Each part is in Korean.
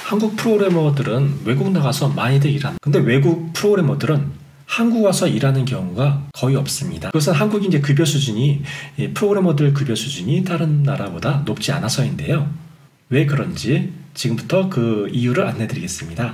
한국 프로그래머들은 외국 나가서 많이들 일합니다. 근데 외국 프로그래머들은 한국 와서 일하는 경우가 거의 없습니다. 그것은 한국이 이제 급여 수준이, 프로그래머들 급여 수준이 다른 나라보다 높지 않아서인데요. 왜 그런지 지금부터 그 이유를 안내드리겠습니다.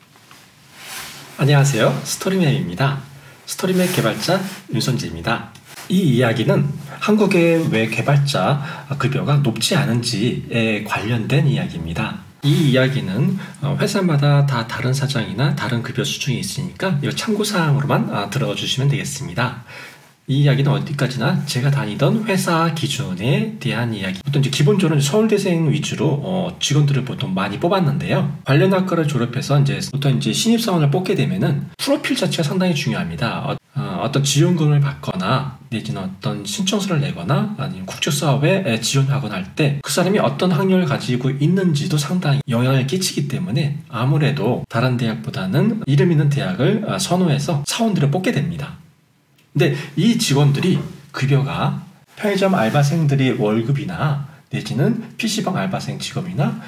안녕하세요. 스토리맵입니다. 스토리맵 개발자 윤선재입니다. 이 이야기는 한국의 왜 개발자 급여가 높지 않은지에 관련된 이야기입니다. 이 이야기는 회사마다 다 다른 사정이나 다른 급여 수준이 있으니까 이 참고사항으로만 들어주시면 되겠습니다. 이 이야기는 어디까지나 제가 다니던 회사 기준에 대한 이야기. 보통 이제 기본적으로 서울대생 위주로 직원들을 보통 많이 뽑았는데요. 관련 학과를 졸업해서 보통 신입사원을 뽑게 되면은 프로필 자체가 상당히 중요합니다. 어떤 지원금을 받거나 내지는 어떤 신청서를 내거나 아니면 국제사업에 지원하거나 할 때 그 사람이 어떤 학력을 가지고 있는지도 상당히 영향을 끼치기 때문에 아무래도 다른 대학보다는 이름 있는 대학을 선호해서 사원들을 뽑게 됩니다. 근데 이 직원들이 급여가 편의점 알바생들이 월급이나 내지는 PC방 알바생 직업이나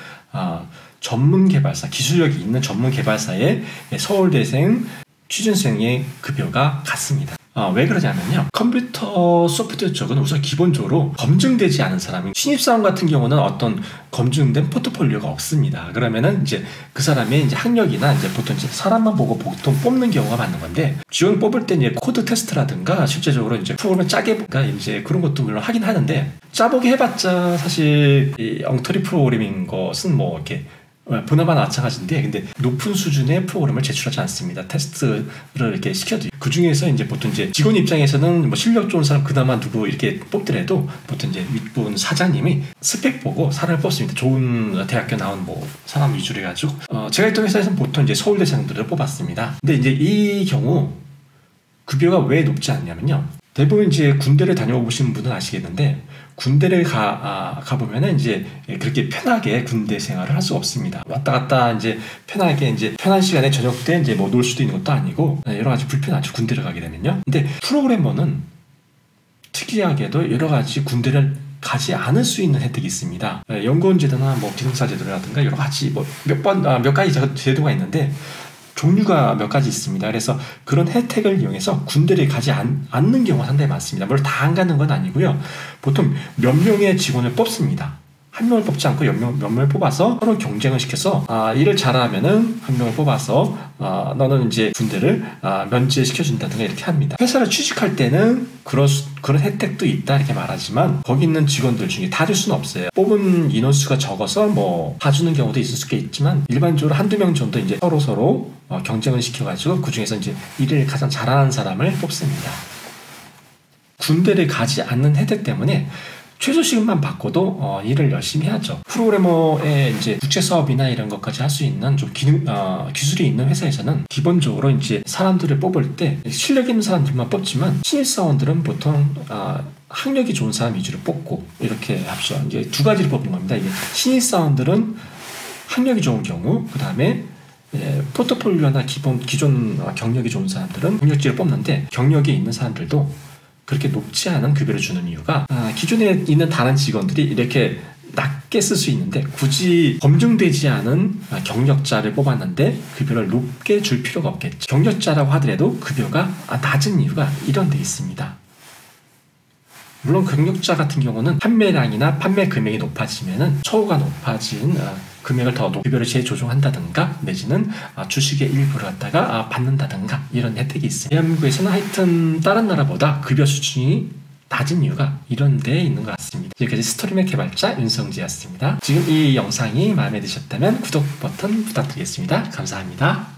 전문 개발사, 기술력이 있는 전문 개발사의 서울대생 취준생의 급여가 같습니다. 왜 그러냐면요. 컴퓨터 소프트웨어 쪽은 우선 기본적으로 검증되지 않은 사람이, 신입사원 같은 경우는 어떤 검증된 포트폴리오가 없습니다. 그러면은 그 사람의 학력이나 보통 사람만 보고 보통 뽑는 경우가 많은 건데, 지원 뽑을 때 코드 테스트라든가 실제적으로 프로그램을 짜게 그런 것도 물론 하긴 하는데, 짜보게 해봤자 사실 이 엉터리 프로그래밍인 것은 이렇게 보나마 마찬가지인데, 근데 높은 수준의 프로그램을 제출하지 않습니다. 테스트를 이렇게 시켜도. 그 중에서 보통 직원 입장에서는 실력 좋은 사람 그나마 누구 이렇게 뽑더라도 보통 윗분 사장님이 스펙 보고 사람을 뽑습니다. 좋은 대학교 나온 사람 위주로 해가지고. 제가 있던 회사에서는 보통 서울대생들을 뽑았습니다. 근데 이 경우 급여가 왜 높지 않냐면요. 대부분 군대를 다녀보신 분은 아시겠는데, 군대를 가보면은 그렇게 편하게 군대 생활을 할 수가 없습니다. 왔다 갔다 편하게 편한 시간에 저녁 때 놀 수도 있는 것도 아니고 여러 가지 불편하죠. 군대를 가게 되면요. 근데 프로그래머는 특이하게도 여러 가지 군대를 가지 않을 수 있는 혜택이 있습니다. 연구원 제도나 기숙사 제도라든가 여러 가지 몇 가지 제도가 있는데 종류가 몇 가지 있습니다. 그래서 그런 혜택을 이용해서 군대를 가지 않는 경우가 상당히 많습니다. 물론 다 안 가는 건 아니고요. 보통 몇 명의 직원을 뽑습니다. 한 명을 뽑지 않고 몇 명을 뽑아서 서로 경쟁을 시켜서 일을 잘하면은 한 명을 뽑아서 너는 군대를 면제시켜준다든가 이렇게 합니다. 회사를 취직할 때는 그런 혜택도 있다 이렇게 말하지만, 거기 있는 직원들 중에 다 줄 수는 없어요. 뽑은 인원수가 적어서 다 주는 경우도 있을 수 있지만, 일반적으로 한두 명 정도 서로 경쟁을 시켜가지고 그 중에서 일을 가장 잘하는 사람을 뽑습니다. 군대를 가지 않는 혜택 때문에 최저시급만 받고도 일을 열심히 하죠. 프로그래머의 국제사업이나 이런 것까지 할 수 있는 좀 기술이 있는 회사에서는 기본적으로 사람들을 뽑을 때 실력 있는 사람들만 뽑지만, 신입사원들은 보통 학력이 좋은 사람 위주로 뽑고 이렇게 합쳐 두 가지를 뽑는 겁니다. 신입사원들은 학력이 좋은 경우, 그 다음에 포트폴리오나 기존 경력이 좋은 사람들은 경력직을 뽑는데, 경력이 있는 사람들도 그렇게 높지 않은 급여를 주는 이유가, 기존에 있는 다른 직원들이 이렇게 낮게 쓸 수 있는데 굳이 검증되지 않은 경력자를 뽑았는데 급여를 높게 줄 필요가 없겠죠. 경력자라고 하더라도 급여가 낮은 이유가 이런 데 있습니다. 물론 경력자 같은 경우는 판매량이나 판매 금액이 높아지면은 처우가 높아진 금액을 더 급여를 재조정한다든가 내지는 주식의 일부를 갖다가 받는다든가 이런 혜택이 있어요. 대한민국에서는 하여튼 다른 나라보다 급여 수준이 낮은 이유가 이런 데에 있는 것 같습니다. 지금까지 스토리맵 개발자 윤성재였습니다. 지금 이 영상이 마음에 드셨다면 구독 버튼 부탁드리겠습니다. 감사합니다.